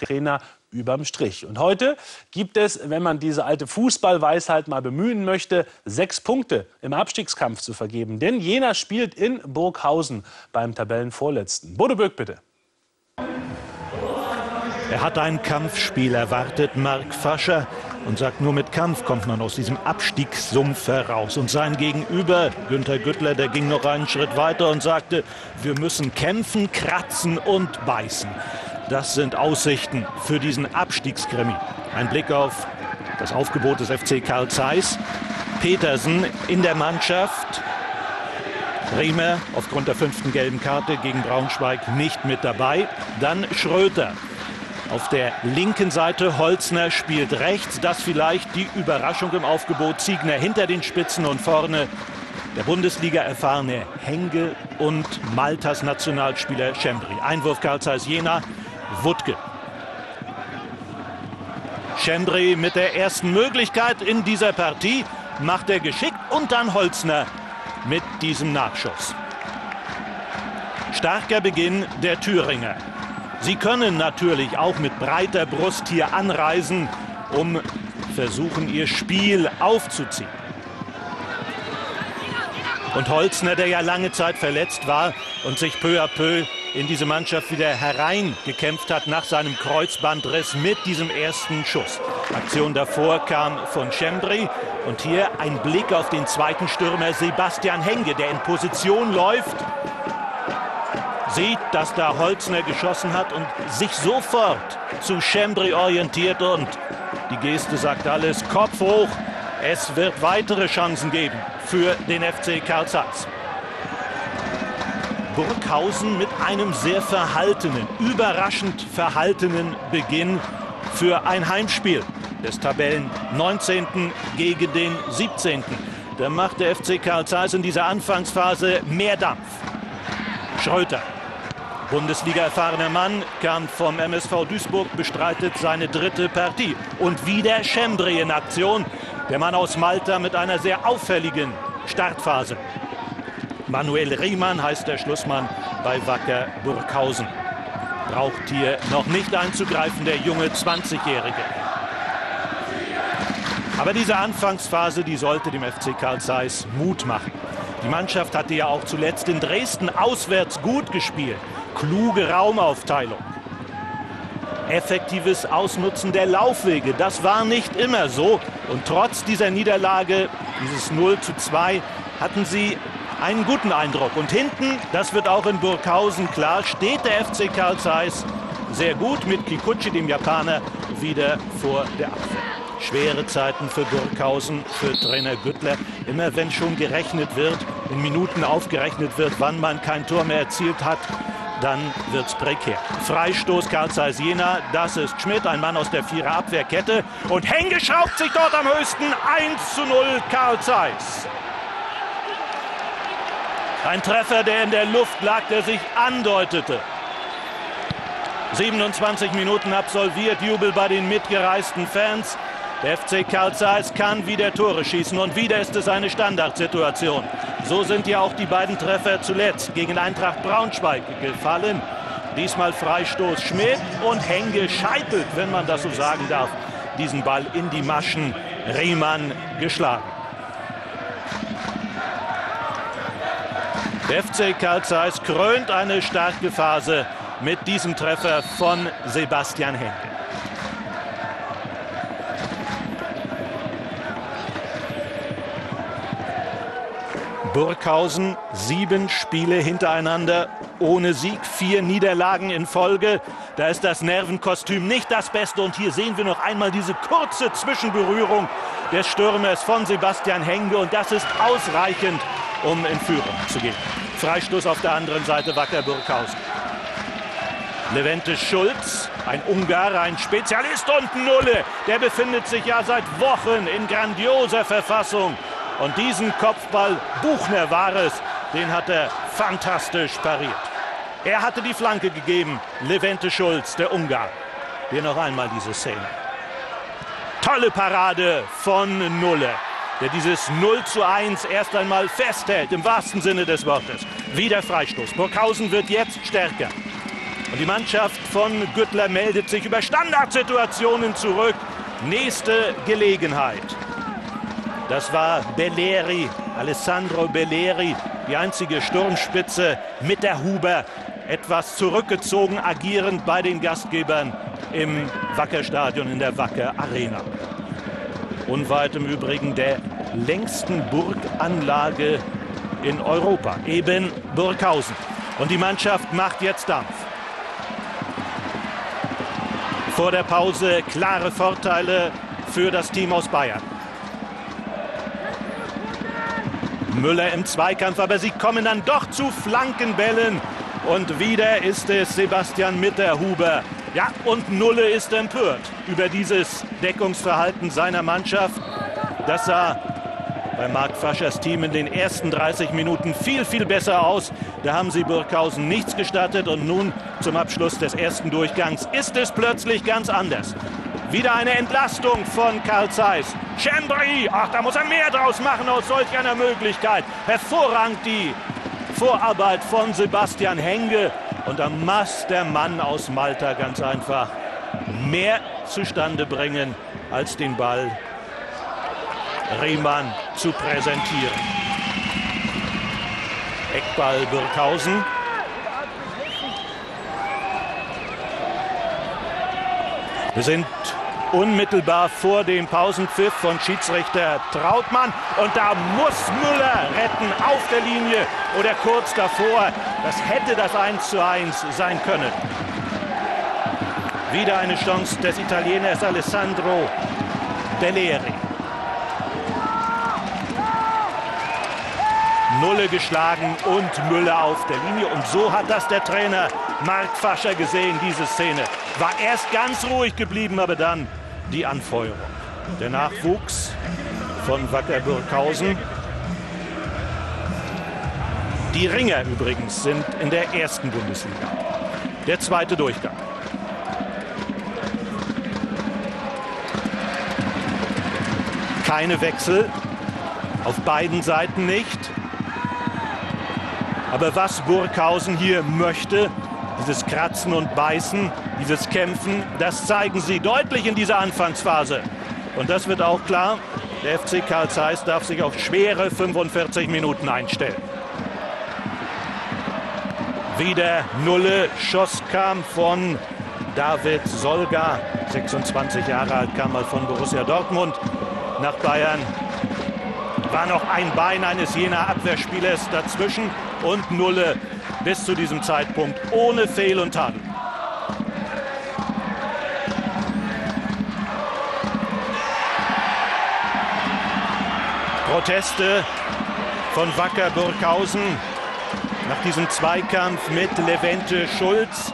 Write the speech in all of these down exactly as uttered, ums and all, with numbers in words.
Trainer überm Strich. Und heute gibt es, wenn man diese alte Fußballweisheit mal bemühen möchte, sechs Punkte im Abstiegskampf zu vergeben. Denn Jena spielt in Burghausen beim Tabellenvorletzten. Bodo Böck, bitte. Er hat ein Kampfspiel erwartet, Mark Fascher, und sagt, nur mit Kampf kommt man aus diesem Abstiegssumpf heraus. Und sein Gegenüber, Günther Güttler, der ging noch einen Schritt weiter und sagte, wir müssen kämpfen, kratzen und beißen. Das sind Aussichten für diesen Abstiegskrimi. Ein Blick auf das Aufgebot des F C Carl Zeiss. Petersen in der Mannschaft. Riemer aufgrund der fünften gelben Karte gegen Braunschweig nicht mit dabei. Dann Schröter. Auf der linken Seite Holzner spielt rechts. Das vielleicht die Überraschung im Aufgebot. Ziegner hinter den Spitzen und vorne der Bundesliga-erfahrene Henge und Maltas Nationalspieler Schembri. Einwurf Carl Zeiss Jena. Wuttke. Schembri mit der ersten Möglichkeit in dieser Partie. Macht er geschickt und dann Holzner mit diesem Nachschuss. Starker Beginn der Thüringer. Sie können natürlich auch mit breiter Brust hier anreisen, um versuchen, ihr Spiel aufzuziehen. Und Holzner, der ja lange Zeit verletzt war und sich peu à peu in diese Mannschaft wieder hereingekämpft hat nach seinem Kreuzbandriss mit diesem ersten Schuss. Aktion davor kam von Schembri. Und hier ein Blick auf den zweiten Stürmer Sebastian Henge, der in Position läuft. Sieht, dass da Holzner geschossen hat und sich sofort zu Schembri orientiert. Und die Geste sagt alles, Kopf hoch. Es wird weitere Chancen geben für den F C Carl Zeiss. Burghausen mit einem sehr verhaltenen, überraschend verhaltenen Beginn für ein Heimspiel des Tabellen neunzehnten gegen den siebzehnten Da macht der F C Carl Zeiss in dieser Anfangsphase mehr Dampf. Schröter, Bundesliga-erfahrener Mann, kam vom M S V Duisburg, bestreitet seine dritte Partie. Und wieder Schembri in Aktion, der Mann aus Malta mit einer sehr auffälligen Startphase. Manuel Riemann heißt der Schlussmann bei Wacker Burghausen. Braucht hier noch nicht einzugreifen, der junge zwanzigjährige. Aber diese Anfangsphase, die sollte dem F C Carl Zeiss Mut machen. Die Mannschaft hatte ja auch zuletzt in Dresden auswärts gut gespielt. Kluge Raumaufteilung. Effektives Ausnutzen der Laufwege, das war nicht immer so. Und trotz dieser Niederlage, dieses null zu zwei, hatten sie einen guten Eindruck. Und hinten, das wird auch in Burghausen klar, steht der F C Carl Zeiss sehr gut mit Kikuchi, dem Japaner, wieder vor der Abwehr. Schwere Zeiten für Burghausen, für Trainer Güttler. Immer wenn schon gerechnet wird, in Minuten aufgerechnet wird, wann man kein Tor mehr erzielt hat, dann wird es prekär. Freistoß Carl Zeiss Jena, das ist Schmidt, ein Mann aus der Vierer Abwehrkette. Und Henge schraubt sich dort am höchsten. eins zu null Carl Zeiss. Ein Treffer, der in der Luft lag, der sich andeutete. siebenundzwanzig Minuten absolviert, Jubel bei den mitgereisten Fans. Der F C Carl Zeiss kann wieder Tore schießen und wieder ist es eine Standardsituation. So sind ja auch die beiden Treffer zuletzt gegen Eintracht Braunschweig gefallen. Diesmal Freistoß Schmidt und Henge scheitelt, wenn man das so sagen darf, diesen Ball in die Maschen. Riemann geschlagen. Der F C Carl Zeiss krönt eine starke Phase mit diesem Treffer von Sebastian Henge. Burghausen, sieben Spiele hintereinander ohne Sieg, vier Niederlagen in Folge. Da ist das Nervenkostüm nicht das Beste. Und hier sehen wir noch einmal diese kurze Zwischenberührung des Stürmers von Sebastian Henge. Und das ist ausreichend, um in Führung zu gehen. Freistoß auf der anderen Seite, Wacker Burghausen. Levente Schulz, ein Ungar, ein Spezialist und Nulle. Der befindet sich ja seit Wochen in grandioser Verfassung. Und diesen Kopfball, Buchner war es, den hat er fantastisch pariert. Er hatte die Flanke gegeben, Levente Schulz, der Ungar. Hier noch einmal diese Szene. Tolle Parade von Nulle, der dieses null zu eins erst einmal festhält, im wahrsten Sinne des Wortes. Wieder Freistoß. Burghausen wird jetzt stärker. Und die Mannschaft von Güttler meldet sich über Standardsituationen zurück. Nächste Gelegenheit. Das war Belleri, Alessandro Belleri, die einzige Sturmspitze mit der Huber. Etwas zurückgezogen agierend bei den Gastgebern im Wacker-Stadion, in der Wacker-Arena. Unweit im Übrigen der längsten Burganlage in Europa, eben Burghausen. Und die Mannschaft macht jetzt Dampf. Vor der Pause klare Vorteile für das Team aus Bayern. Müller im Zweikampf, aber sie kommen dann doch zu Flankenbällen. Und wieder ist es Sebastian Mitterhuber. Ja, und Nulle ist empört über dieses Deckungsverhalten seiner Mannschaft. Das sah bei Mark Faschers Team in den ersten dreißig Minuten viel, viel besser aus. Da haben sie Burghausen nichts gestattet. Und nun zum Abschluss des ersten Durchgangs ist es plötzlich ganz anders. Wieder eine Entlastung von Carl Zeiss. Chambry, ach, da muss er mehr draus machen aus solch einer Möglichkeit. Hervorragend die Vorarbeit von Sebastian Henge. Und da muss der Mann aus Malta ganz einfach mehr zustande bringen, als den Ball Riemann zu präsentieren. Eckball Burghausen. Wir sind unmittelbar vor dem Pausenpfiff von Schiedsrichter Trautmann. Und da muss Müller retten auf der Linie oder kurz davor. Das hätte das eins zu eins sein können. Wieder eine Chance des Italieners Alessandro Belleri. Nulle geschlagen und Müller auf der Linie. Und so hat das der Trainer Mark Fascher gesehen, diese Szene. War erst ganz ruhig geblieben, aber dann die Anfeuerung. Der Nachwuchs von Wacker Burghausen. Die Ringer übrigens sind in der ersten Bundesliga. Der zweite Durchgang. Keine Wechsel. Auf beiden Seiten nicht. Aber was Burghausen hier möchte, dieses Kratzen und Beißen, dieses Kämpfen, das zeigen sie deutlich in dieser Anfangsphase. Und das wird auch klar, der F C Carl Zeiss darf sich auf schwere fünfundvierzig Minuten einstellen. Wieder Nulle, Schuss kam von David Solga, sechsundzwanzig Jahre alt, kam mal von Borussia Dortmund nach Bayern. War noch ein Bein eines jener Abwehrspielers dazwischen und Nulle bis zu diesem Zeitpunkt ohne Fehl und Tadel. Proteste von Wacker Burghausen nach diesem Zweikampf mit Levente Schulz.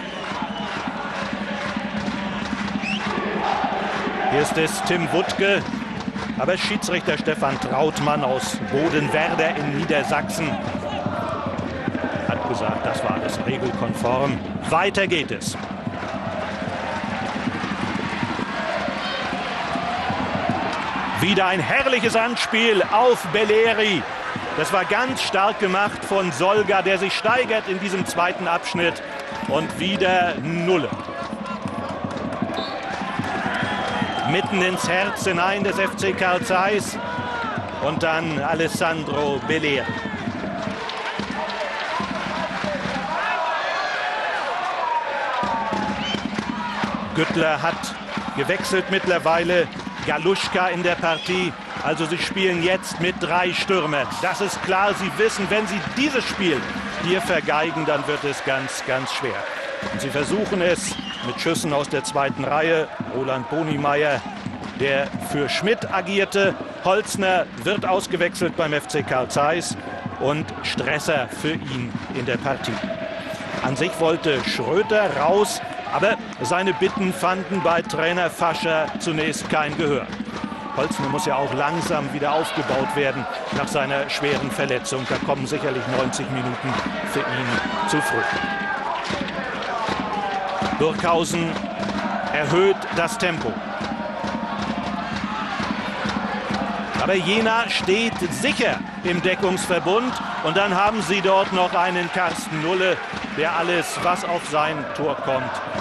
Hier ist es Tim Wuttke, aber Schiedsrichter Stefan Trautmann aus Bodenwerder in Niedersachsen hat gesagt, das war alles regelkonform. Weiter geht es. Wieder ein herrliches Anspiel auf Belleri. Das war ganz stark gemacht von Solga, der sich steigert in diesem zweiten Abschnitt. Und wieder Nulle. Mitten ins Herz hinein des F C Carl Zeiss. Und dann Alessandro Belleri. Güttler hat gewechselt mittlerweile. Galuschka in der Partie. Also sie spielen jetzt mit drei Stürmern. Das ist klar, sie wissen, wenn sie dieses Spiel hier vergeigen, dann wird es ganz, ganz schwer. Und sie versuchen es mit Schüssen aus der zweiten Reihe. Roland Bonimeyer, der für Schmidt agierte. Holzner wird ausgewechselt beim F C Carl Zeiss. Und Stresser für ihn in der Partie. An sich wollte Schröter raus, aber seine Bitten fanden bei Trainer Fascher zunächst kein Gehör. Holzner muss ja auch langsam wieder aufgebaut werden nach seiner schweren Verletzung. Da kommen sicherlich neunzig Minuten für ihn zu früh. Burghausen erhöht das Tempo. Aber Jena steht sicher im Deckungsverbund. Und dann haben sie dort noch einen Carsten Nulle, der alles, was auf sein Tor kommt,